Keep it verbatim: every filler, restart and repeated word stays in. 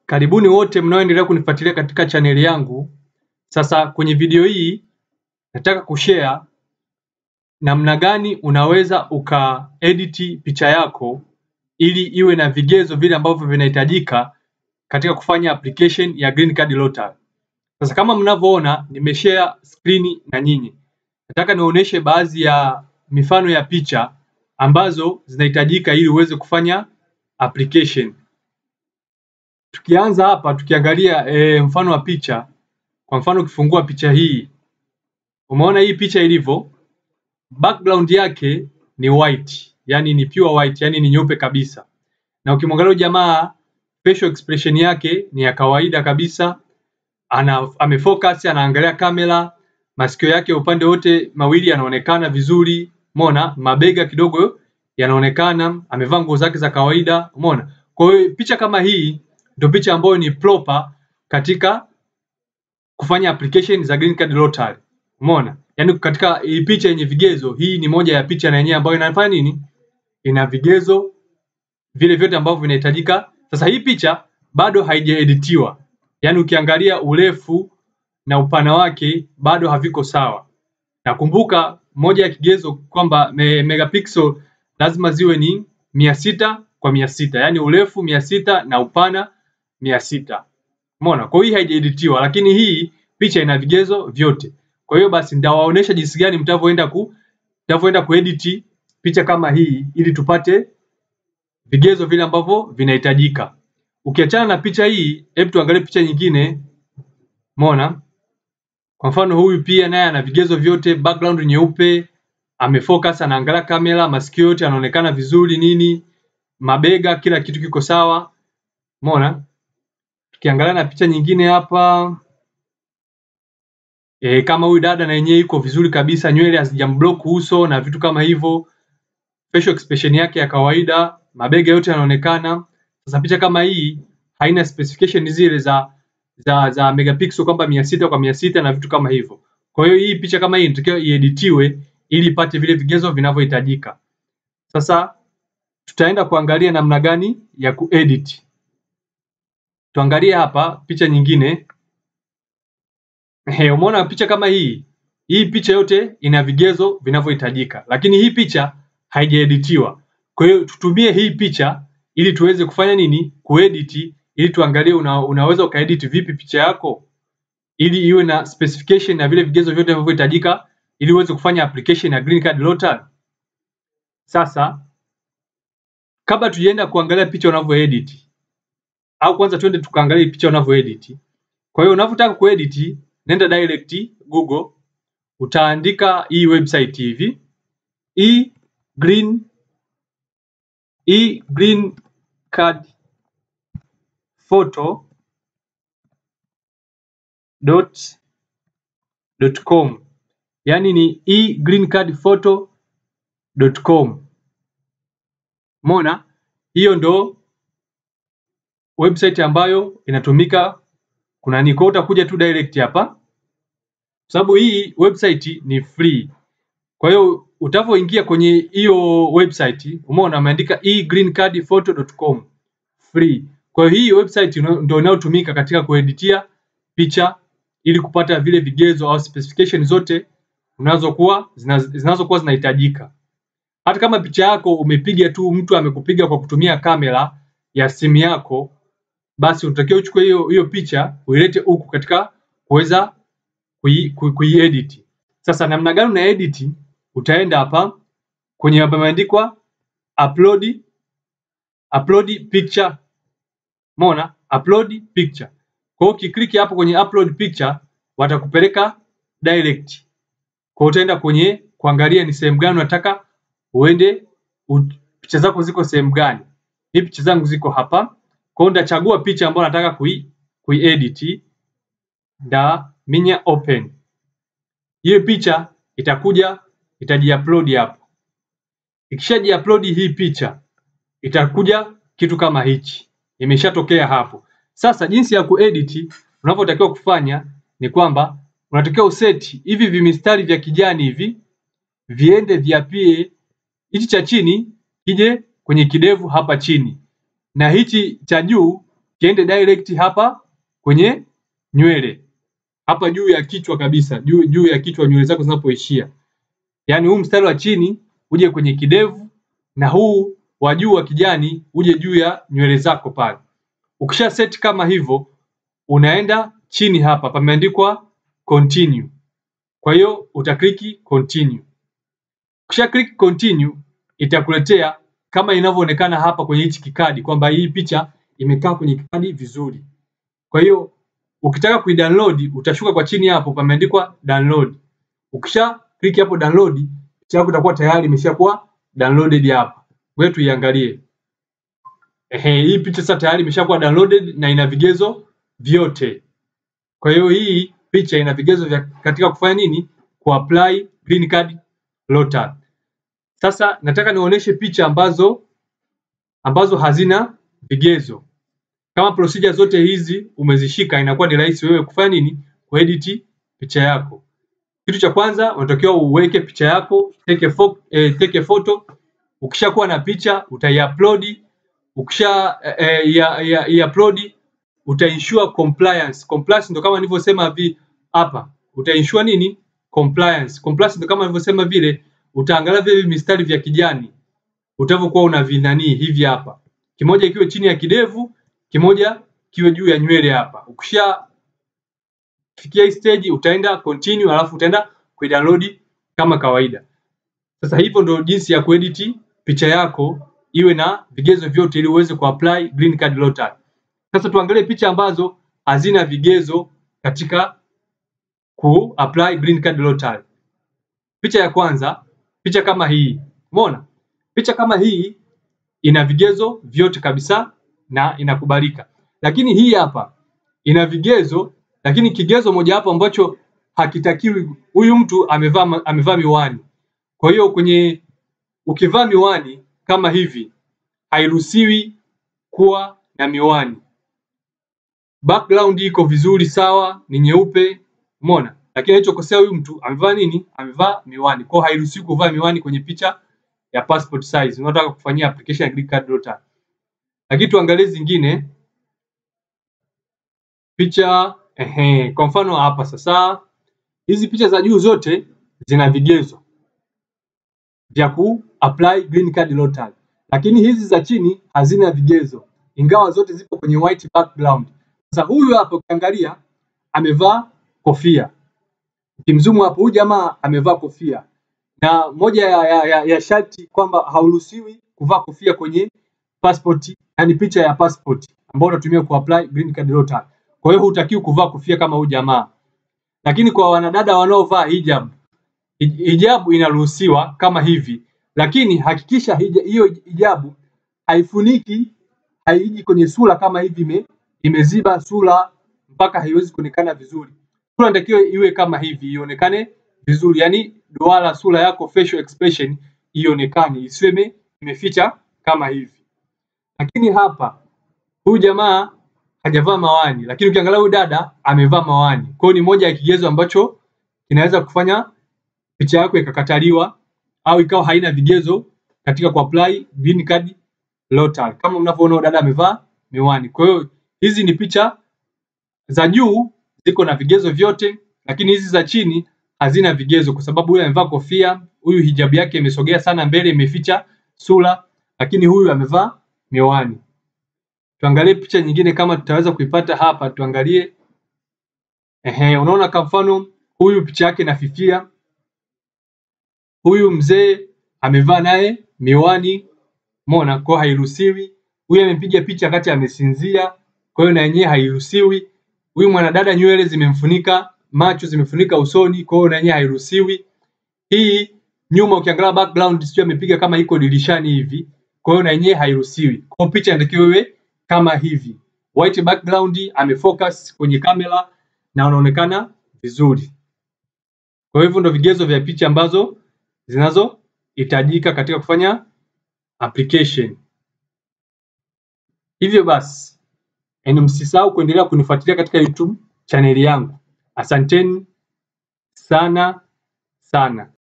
Karibuni wote mnaoendelea kunifuatilia katika chaneli yangu. Sasa kwenye video hii nataka kushare namna gani unaweza ukaedit picha yako ili iwe na vigezo vile ambavyo vinahitajika katika kufanya application ya green card lottery. Sasa kama mnavyoona nimeshare screen na nyinyi. Nataka nionyeshe baadhi ya mifano ya picha ambazo zinahitajika ili uweze kufanya application. Tukianza hapa tukiangalia e, mfano wa picha. Kwa mfano ukifungua picha hii, umeona hii picha ilivyo, background yake ni white, yani ni pure white, yani ni nyeupe kabisa. Na ukimwangalia jamaa, facial expression yake ni ya kawaida kabisa. Ana amefocus, anaangalia kamera, masikio yake upande wote mawili yanaonekana vizuri. Umeona mabega kidogo yanaonekana, amevaa nguo zake za kawaida. Umeona? Kwa hiyo picha kama hii ndio picha ambayo ni proper katika kufanya application za green card lottery. Umeona? Yaani katika hii picha yenye vigezo, hii ni moja ya picha na yenyewe ambayo inafanya nini? Ina vigezo vile vyote ambavyo vinahitajika. Sasa hii picha bado haijaeditiwa. Yaani ukiangalia urefu na upana wake bado haviko sawa. Nakumbuka moja ya kigezo kwamba me, megapixel lazima ziwe ni mia sita kwa mia sita, yani urefu mia sita na upana mia sita. Umeona? Kwa hiyo haijaeditiwa, lakini hii picha ina vigezo vyote. Kwa hiyo basi nitawaonesha jinsi gani mtavyoenda ku mtavyoenda kuedit picha kama hii ili tupate vigezo vile ambavyo vinahitajika. Ukiachana na picha hii, hebu tuangalie picha nyingine. Umeona? Kwa mfano huyu pia naye ana vigezo vyote, background nyeupe, amefocus, anaangalia kamera, masikio yote yanaonekana vizuri nini, mabega kila kitu kiko sawa. Umeona? Tukiangalia na picha nyingine hapa, e, kama huyu dada na yenyewe iko vizuri kabisa, nywele hazijamblock uso na vitu kama hivyo. Facial expression yake ya kawaida, mabega yote yanaonekana. Sasa picha kama hii haina specification zile za za za megapixel kwamba mia sita kwa mia sita na vitu kama hivyo. Kwa hiyo hii picha kama hii inatakiwa ieditiwe ili ipate vile vigezo vinavyohitajika. Sasa tutaenda kuangalia namna gani ya kuedit. Tuangalie hapa picha nyingine. Eh, umeona picha kama hii? Hii picha yote ina vigezo vinavyohitajika, lakini hii picha haijaeditiwa. Kwa hiyo tutumie hii picha ili tuweze kufanya nini? Kuedit, ili tuangalie una, unaweza ukaedit vipi picha yako ili iwe na specification na vile vigezo vyote vinavyohitajika ili uweze kufanya application ya green card lottery. Sasa kabla tujaenda kuangalia picha unavyoedit, au kwanza twende tukaangalie picha unavyoedit. Kwa hiyo unapotaka kuedit, nenda direct Google, utaandika hii website hivi, e green e green card photo dot dot com, yani ni e green card photo dot com. Umeona? Hiyo ndo website ambayo inatumika. Kuna niko utakuja tu direct hapa, sababu hii website ni free. Kwa hiyo utavyoingia kwenye hiyo website, umeona ameandika e green card photo dot com free. Kwa hiyo hii website ndio inayotumika katika kueditia picha ili kupata vile vigezo au specification zote unazokuwa zinazokuwa zinahitajika. Hata kama picha yako umepiga tu, mtu amekupiga kwa kutumia kamera ya simu yako, basi unatakiwa uchukue hiyo hiyo picha uilete huku katika kuweza kuiedit. Kui Sasa namna gani una edit? Utaenda hapa kwenye hapa imeandikwa upload upload picture. Umeona? Upload picture. Kwa hiyo ukiklik hapo kwenye upload picture watakupeleka direct. Kwa hiyo utaenda kwenye kuangalia ni sehemu gani unataka uende, picha zako ziko sehemu gani. Hii picha zangu ziko hapa. Kwa hiyo ndachagua picha ambayo nataka kui kuiedit, nda minya open. Hiyo picha itakuja itaji-upload hapo. Ikishaji-upload hii picha itakuja kitu kama hichi. Imeshatokea hapo. Sasa jinsi ya kuedit unavyotakiwa kufanya ni kwamba unatakiwa useti hivi vimistari vya kijani hivi viende viapie, hichi cha chini kije kwenye kidevu hapa chini, na hichi cha juu kiende direct hapa kwenye nywele. Hapa juu ya kichwa kabisa, juu juu ya kichwa nywele zako zinapoishia. Yaani huu mstari wa chini uje kwenye kidevu na huu wa juu wa kijani uje juu ya nywele zako pale. Ukisha set kama hivyo, unaenda chini hapa pameandikwa continue. Kwa hiyo utakliki continue. Ukisha click continue, itakuletea kama inavyoonekana hapa kwenye hichi kikadi kwamba hii picha imekaa kwenye kikadi vizuri. Kwa hiyo ukitaka kuidownload utashuka kwa chini hapo pameandikwa download. Ukisha click hapo download, picha yako itakuwa tayari imeshakuwa downloaded hapa. Wewe tuiangalie. Ehe, hii picha sasa tayari imeshakuwa downloaded na ina vigezo vyote. Kwa hiyo hii picha ina vigezo vya katika kufanya nini? Kuapply green card lottery. Sasa nataka nionyeshe picha ambazo ambazo hazina vigezo. Kama procedure zote hizi umezishika, inakuwa ni rahisi wewe kufanya nini? Kuedit picha yako. Kitu cha kwanza unatakiwa uweke picha yako, take a photo, eh, take a photo. Ukishakuwa na picha utaiupload. Ukisha eh, ya, ya, ya upload utaensure compliance. Compliance ndio kama nilivyosema hivi hapa. Utaensure nini? Compliance. Compliance ndio kama nilivyosema vile, utaangalia vile mistari vya kijani utavyokuwa una vinani hivi hapa. Kimoja kiwe chini ya kidevu, kimoja kiwe juu ya nywele hapa. Ukisha fikia hii stage utaenda continue, alafu utaenda kuidownload kama kawaida. Sasa hivyo ndio jinsi ya kuedit picha yako iwe na vigezo vyote ili uweze kuapply green card lottery. Sasa tuangalie picha ambazo hazina vigezo katika kuapply green card lottery. Picha ya kwanza, picha kama hii. Umeona? Picha kama hii ina vigezo vyote kabisa na inakubalika. Lakini hii hapa ina vigezo, lakini kigezo moja hapo ambacho hakitakiwi, huyu mtu amevaa amevaa miwani. Kwa hiyo kwenye ukivaa miwani kama hivi hairuhusiwi kuwa na miwani. Background iko vizuri sawa, ni nyeupe, umeona? Lakini alichokosea huyu mtu amevaa nini? Amevaa miwani. Kwa hiyo hairuhusiwi kuvaa miwani kwenye picha ya passport size. Unataka kufanyia application ya green card lottery. Lakini tuangalie zingine. Picha ehe, kwa mfano hapa sasa hizi picha za juu zote zina vigezo vya ku apply green card lottery. Lakini hizi za chini hazina vigezo, ingawa zote zipo kwenye white background. Sasa huyu hapa ukiangalia amevaa kofia. Ukimzumu hapo huyu jamaa amevaa kofia. Na moja ya, ya, ya, ya sharti kwamba hauruhusiwi kuvaa kofia kwenye passport, yani picha ya passport ambayo unatumia kuapply green card lottery. Kwa hiyo hutakiwi kuvaa kofia kama huyu jamaa. Lakini kwa wanadada wanaovaa hijab, hijabu inaruhusiwa kama hivi. Lakini hakikisha hiyo hijabu haifuniki, haiji kwenye sura kama hivi, imeziba sura mpaka haiwezi kuonekana vizuri. Sura inatakiwa iwe kama hivi, ionekane vizuri. Yani duara sura yako, facial expression ionekane, isiwe imeficha kama hivi. Lakini hapa huyu jamaa hajavaa mawani, lakini ukiangalia huyu dada amevaa mawani. Kwa hiyo ni moja ya kigezo ambacho kinaweza kufanya picha yako ikakataliwa au ikawa haina vigezo katika kuapply green card lottery. Kama mnavyoona dada amevaa miwani. Kwa hiyo hizi ni picha za juu ziko na vigezo vyote, lakini hizi za chini hazina vigezo kwa sababu huyu amevaa kofia, huyu hijabu yake imesogea sana mbele imeficha sura, lakini huyu amevaa miwani. Tuangalie picha nyingine kama tutaweza kuipata hapa, tuangalie. Ehe, unaona kwa mfano huyu picha yake inafifia. Huyu mzee amevaa naye miwani. Umeona? Kwa hairuhusiwi. Huyu amepiga picha wakati amesinzia, kwa hiyo na yenyewe hairuhusiwi. Huyu mwanadada nywele zimemfunika, macho zimefunika usoni, kwa hiyo na yenyewe hairuhusiwi. Hii nyuma ukiangalia background sio amepiga kama iko dirishani hivi, kwa hiyo na yenyewe hairuhusiwi. Kwa picha inatakiwa iwe kama hivi. White background, amefocus kwenye kamera na unaonekana vizuri. Kwa hivyo ndio vigezo vya picha ambazo zinazohitajika katika kufanya application. Hivyo basi, eni msisahau kuendelea kunifuatilia katika YouTube channel yangu. Asanteni sana sana.